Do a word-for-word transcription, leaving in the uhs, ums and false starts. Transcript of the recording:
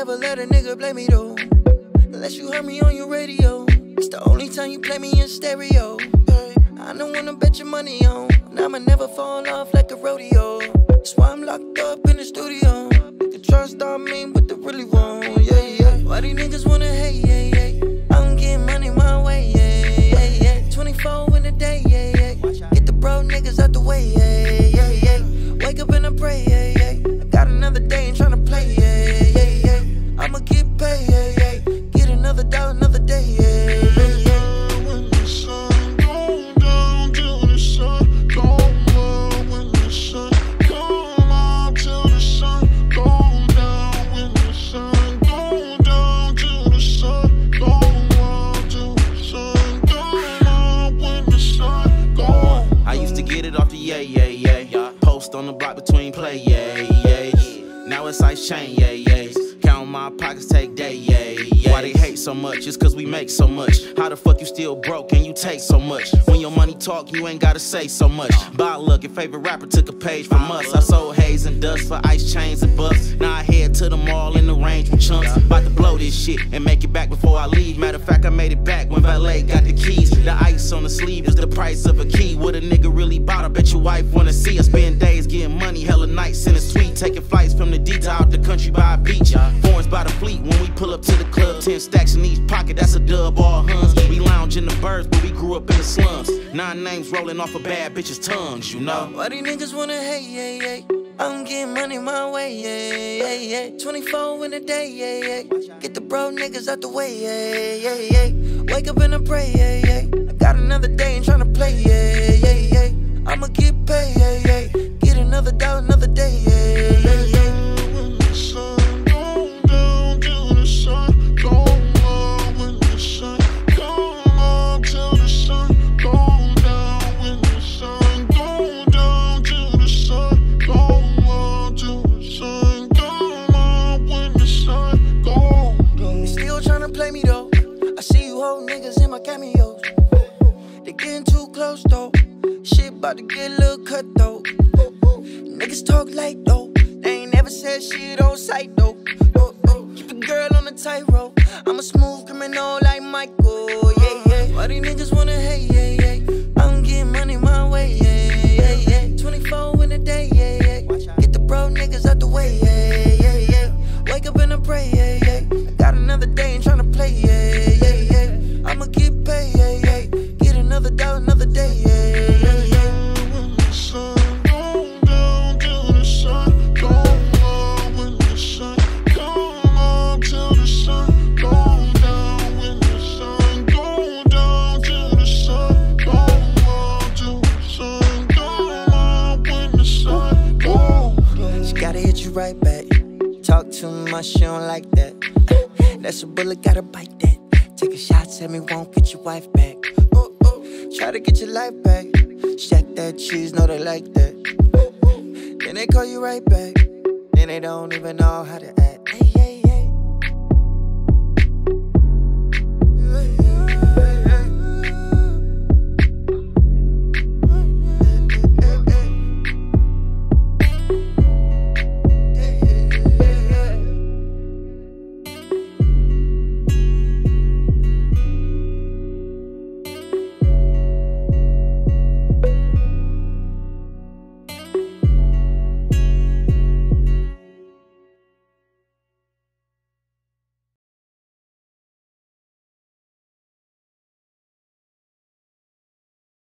never let a nigga play me though. Unless you heard me on your radio. It's the only time you play me in stereo. I don't wanna bet your money on, and I'ma never fall off like a rodeo. That's why I'm locked up in the studio. You can trust on me, but they really won't, yeah, yeah. Why these niggas wanna hate, yeah, yeah. I'm getting money my way, yeah, yeah, yeah. twenty-four in a day, yeah, yeah. Get the bro niggas out the way, yeah, yeah, yeah. Wake up and I pray, yeah, yeah. I got another day and tryna play, yeah, yeah, yeah. I'ma get paid, yeah, yeah. Get another dollar, another day, yeah, yeah, yeah. On the block between play, yeah, yeah. Now it's ice chain, yeah, yeah. Count my pockets, take day, yeah, yeah. Why they hate so much? It's cause we make so much. How the fuck you still broke and you take so much? When your money talk, you ain't gotta say so much. By luck, your favorite rapper took a page from us. I sold haze and dust for ice chains and buffs. Now I head to the mall in the range with chunks. About to blow this shit and make it back before I leave. Matter of fact, I made it back when valet got the keys. The ice on the sleeve is the price of a key. What a nigga really bought, I bet your wife wanna see us. Spend days getting money, hella nights in a suite. Taking flights from the D to out the country by a beach. Foreigns by the fleet when we pull up to the club. Ten stacks in each pocket, that's a dub, all huns. We lounge in the birds, but we grew up in the slums. Nine names rolling off of bad bitches' tongues, you know. Why these niggas wanna hate, yeah, yeah. I'm getting money my way, yeah, yeah, yeah. twenty-four in a day, yeah, yeah. Get the bro niggas out the way, yeah, yeah, yeah. Wake up and I pray, yeah, yeah. I got another day and tryna play, yeah, yeah, yeah. I'ma get paid, yeah, yeah. Get another dollar, another day, yeah, yeah, yeah. Cameos. They getting too close though. Shit about to get a little cut though. Niggas talk like though. They ain't never said shit on sight though. Keep a girl on the tightrope. I'm a smooth criminal like Michael. Yeah, yeah. Why these niggas wanna hate? Yeah, yeah. I'm getting money my way. Yeah, yeah, yeah. twenty-four in a day. Yeah, yeah. Get the bro niggas out the way. Yeah, yeah, yeah. Wake up and I pray. Yeah, yeah. I got another day and tryna play. Yeah, yeah, yeah. I'ma get paid, yeah, yeah. Get another dollar, another day, yeah, yeah, yeah. When the sun goes down till the sun goes up. When the sun come up till the sun goes down. When the sun goes down till the sun goes up. Till the sun come up. When the sun goes down. She gotta hit you right back. Talk too much, she don't like that. That's a bullet, gotta bite that. Take a shot, tell me won't get your wife back. Oh, oh. Try to get your life back. Shack that cheese, know they like that. Then they call you right back. Then they don't even know how to act.